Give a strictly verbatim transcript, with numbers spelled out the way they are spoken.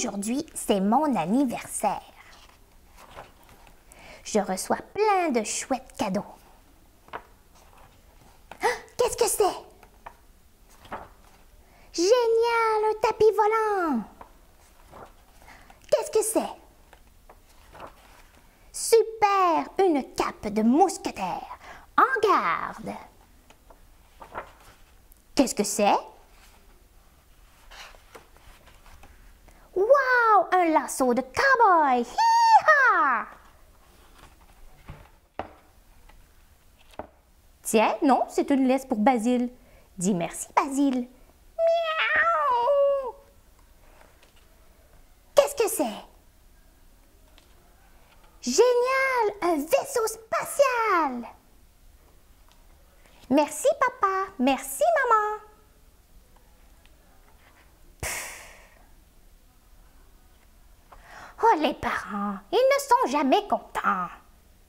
Aujourd'hui, c'est mon anniversaire. Je reçois plein de chouettes cadeaux. Ah, qu'est-ce que c'est? Génial, un tapis volant! Qu'est-ce que c'est? Super, une cape de mousquetaire. En garde! Qu'est-ce que c'est? Wow, un lasso de cow-boy! Hi-ha! Tiens, non, c'est une laisse pour Basile. Dis merci, Basile. Miaou! Qu'est-ce que c'est? Génial! Un vaisseau spatial! Merci, papa. Merci, maman. Pff. Oh, les parents, ils ne sont jamais contents.